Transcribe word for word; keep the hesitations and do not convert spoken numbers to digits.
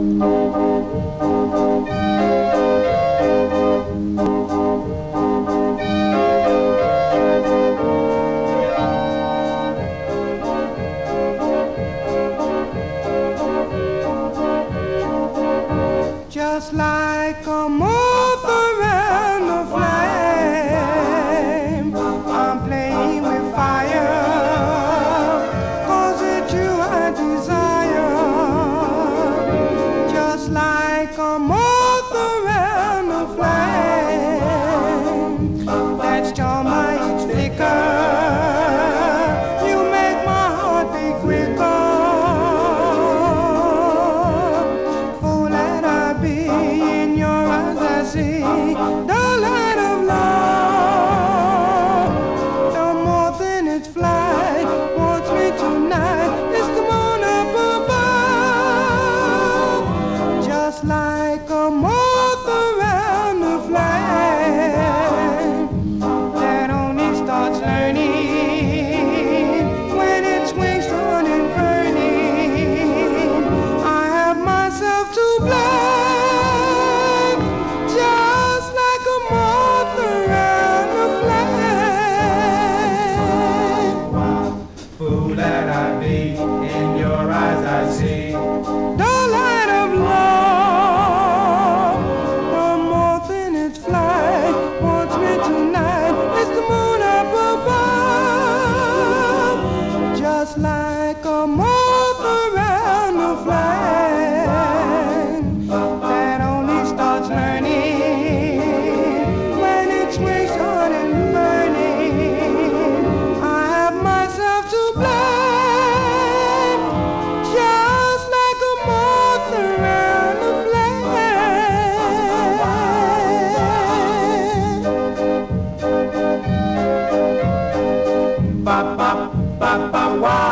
Just like a moth around the flame, I'm playing with fire, 'cause it's you I desire. Just like a moth around the flame, that's your mind flicker. You make my heart beat quicker. In your eyes I see the light of love. The moth in its flight wants me tonight. It's the moon up above. Just like a moth around the flame that only starts learning when it swings on and burning. I have myself to blame. Fool that I be, in your eyes I see the light of love. The moth in its flight wants me tonight. It's the moon up above. Just like a moth around the flame that only starts learning when it swings on and burning. I have myself to blame, just like a moth around the flame. Ba ba ba ba wa.